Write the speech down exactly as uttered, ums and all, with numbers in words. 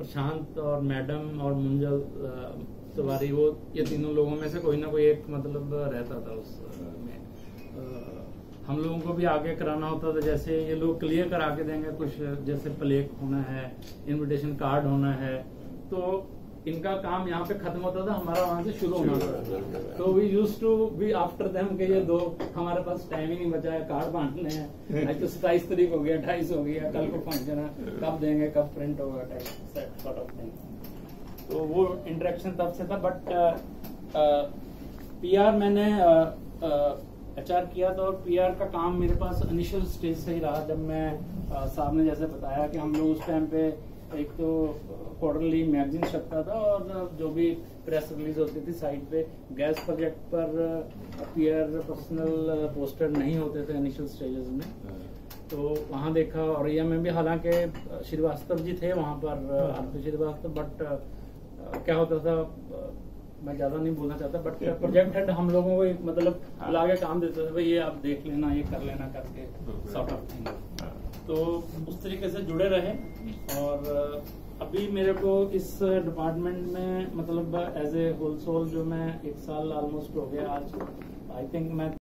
प्रशांत और मैडम और मुंजल तिवारी, वो ये तीनों लोगों में से कोई ना कोई एक मतलब रहता था उस में। हम लोगों को भी आगे कराना होता था, जैसे ये लोग क्लियर करा के देंगे कुछ, जैसे प्लेक होना है, इनविटेशन कार्ड होना है, तो इनका काम यहाँ पे खत्म होता था, हमारा वहां से शुरू होना था। तो we use to be after them के ये दो, हमारे पास टाइम ही नहीं बचा है, कार्ड बांटने हैं, आज तो सताईस तारीख हो गया, अट्ठाईस हो गया, कल को फंक्शन है, कब देंगे, कब प्रिंट होगा, टाइप सॉर्ट ऑफ थिंग। तो वो इंटरेक्शन तब से था। बट पीआर मैंने एचआर किया तो पीआर का काम मेरे पास इनिशियल स्टेज से ही रहा। जब मैं साहब ने जैसे बताया कि हम लोग उस टाइम पे एक तो क्वार्टरली मैगजीन छपता था और जो भी प्रेस रिलीज होती थी साइट पे, गैस प्रोजेक्ट पर पीआर पर्सनल पोस्टर नहीं होते थे इनिशियल स्टेजेस में, तो वहाँ देखा। और ये में भी हालांकि श्रीवास्तव जी थे वहाँ पर, आरती श्रीवास्तव, बट क्या होता था, मैं ज्यादा नहीं बोलना चाहता, बट प्रोजेक्ट हेड हम लोगों को मतलब ला के काम देते थे, भाई ये आप देख लेना, ये कर लेना करके, सॉर्ट ऑफ थिंग। तो उस तरीके से जुड़े रहे। और अभी मेरे को इस डिपार्टमेंट में मतलब एज ए होल सोल जो मैं एक साल ऑलमोस्ट हो गया आज, आई थिंक मैं